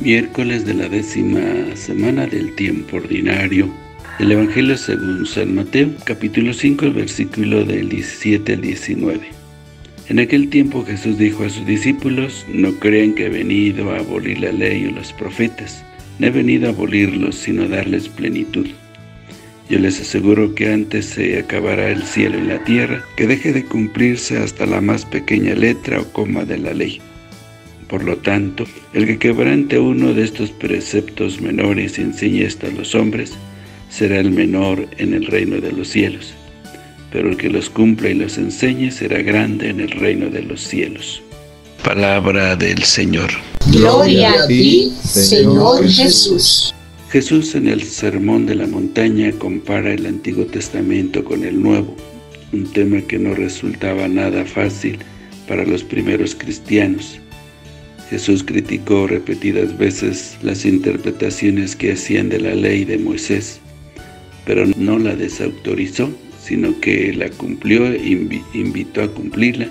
Miércoles de la 10ª semana del tiempo ordinario. El Evangelio según San Mateo, capítulo 5, el versículo del 17 al 19. En aquel tiempo Jesús dijo a sus discípulos: no crean que he venido a abolir la ley o los profetas. No he venido a abolirlos, sino a darles plenitud. Yo les aseguro que antes se acabará el cielo y la tierra, que deje de cumplirse hasta la más pequeña letra o coma de la ley. Por lo tanto, el que quebrante uno de estos preceptos menores y enseñe esto a los hombres, será el menor en el reino de los cielos. Pero el que los cumpla y los enseñe será grande en el reino de los cielos. Palabra del Señor. Gloria a ti, Señor Jesús. Jesús en el Sermón de la Montaña compara el Antiguo Testamento con el Nuevo, un tema que no resultaba nada fácil para los primeros cristianos. Jesús criticó repetidas veces las interpretaciones que hacían de la ley de Moisés, pero no la desautorizó, sino que la cumplió e invitó a cumplirla,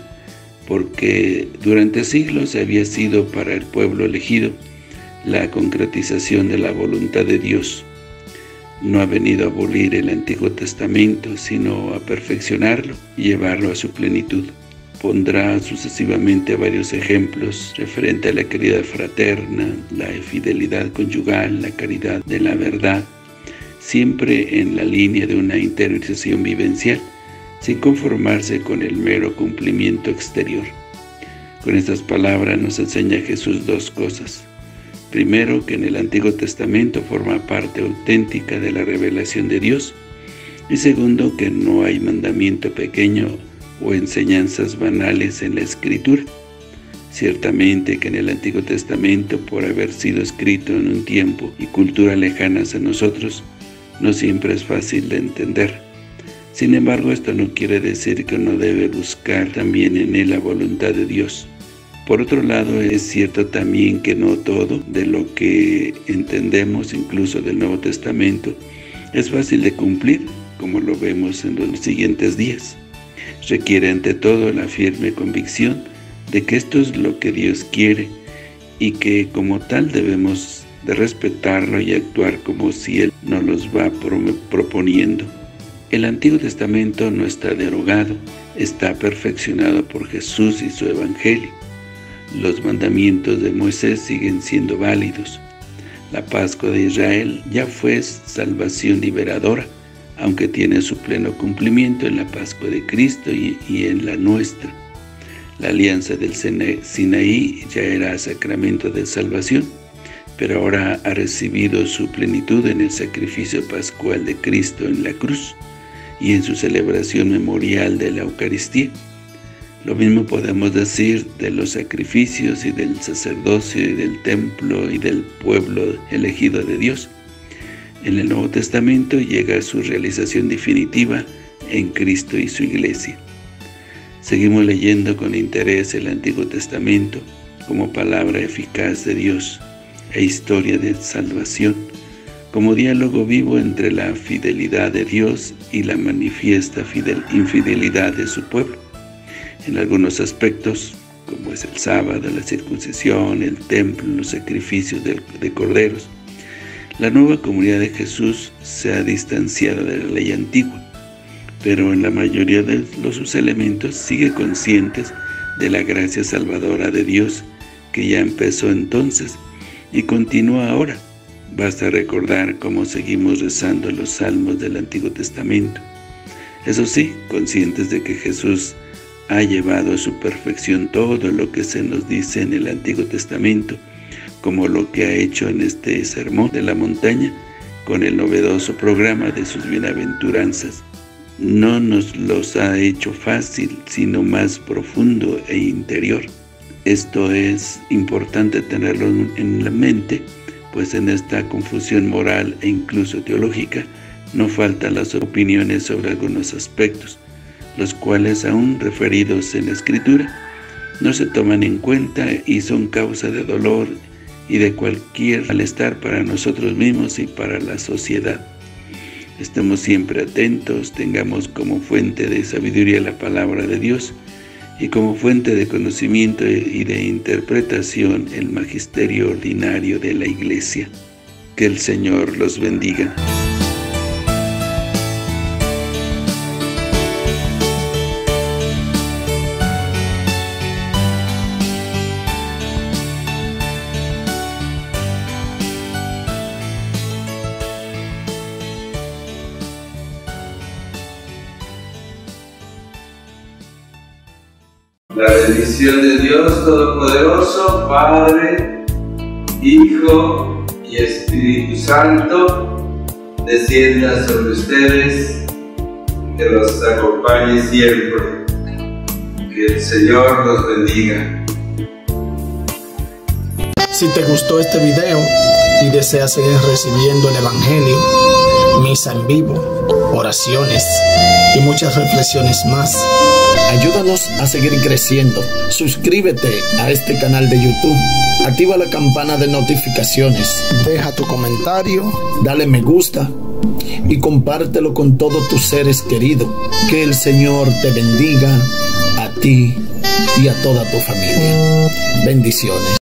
porque durante siglos había sido para el pueblo elegido la concretización de la voluntad de Dios. No ha venido a abolir el Antiguo Testamento, sino a perfeccionarlo y llevarlo a su plenitud. Pondrá sucesivamente varios ejemplos referente a la caridad fraterna, la fidelidad conyugal, la caridad de la verdad, siempre en la línea de una interiorización vivencial, sin conformarse con el mero cumplimiento exterior. Con estas palabras nos enseña Jesús dos cosas. Primero, que en el Antiguo Testamento forma parte auténtica de la revelación de Dios, y segundo, que no hay mandamiento pequeño o enseñanzas banales en la Escritura. Ciertamente que en el Antiguo Testamento, por haber sido escrito en un tiempo y cultura lejanas a nosotros, no siempre es fácil de entender. Sin embargo, esto no quiere decir que uno debe buscar también en él la voluntad de Dios. Por otro lado, es cierto también que no todo de lo que entendemos, incluso del Nuevo Testamento, es fácil de cumplir, como lo vemos en los siguientes días. Requiere ante todo la firme convicción de que esto es lo que Dios quiere y que como tal debemos de respetarlo y actuar como si Él nos los va proponiendo. El Antiguo Testamento no está derogado, está perfeccionado por Jesús y su Evangelio. Los mandamientos de Moisés siguen siendo válidos. La Pascua de Israel ya fue salvación liberadora, aunque tiene su pleno cumplimiento en la Pascua de Cristo y en la nuestra. La alianza del Sinaí ya era sacramento de salvación, pero ahora ha recibido su plenitud en el sacrificio pascual de Cristo en la cruz y en su celebración memorial de la Eucaristía. Lo mismo podemos decir de los sacrificios y del sacerdocio y del templo y del pueblo elegido de Dios. En el Nuevo Testamento llega su realización definitiva en Cristo y su Iglesia. Seguimos leyendo con interés el Antiguo Testamento como palabra eficaz de Dios e historia de salvación, como diálogo vivo entre la fidelidad de Dios y la manifiesta infidelidad de su pueblo. En algunos aspectos, como es el sábado, la circuncisión, el templo, los sacrificios de corderos, la nueva comunidad de Jesús se ha distanciado de la ley antigua, pero en la mayoría de sus elementos sigue conscientes de la gracia salvadora de Dios, que ya empezó entonces y continúa ahora. Basta recordar cómo seguimos rezando los salmos del Antiguo Testamento. Eso sí, conscientes de que Jesús ha llevado a su perfección todo lo que se nos dice en el Antiguo Testamento, como lo que ha hecho en este Sermón de la Montaña, con el novedoso programa de sus bienaventuranzas. No nos los ha hecho fácil, sino más profundo e interior. Esto es importante tenerlo en la mente, pues en esta confusión moral e incluso teológica, no faltan las opiniones sobre algunos aspectos, los cuales, aún referidos en la Escritura, no se toman en cuenta y son causa de dolor y de cualquier malestar para nosotros mismos y para la sociedad. Estemos siempre atentos, tengamos como fuente de sabiduría la palabra de Dios y como fuente de conocimiento y de interpretación el magisterio ordinario de la Iglesia. Que el Señor los bendiga. La bendición de Dios Todopoderoso, Padre, Hijo y Espíritu Santo, descienda sobre ustedes, que los acompañe siempre. Que el Señor los bendiga. Si te gustó este video y deseas seguir recibiendo el Evangelio, misa en vivo, oraciones y muchas reflexiones más, ayúdanos a seguir creciendo. Suscríbete a este canal de YouTube, activa la campana de notificaciones, deja tu comentario, dale me gusta y compártelo con todos tus seres queridos. Que el Señor te bendiga a ti y a toda tu familia. Bendiciones.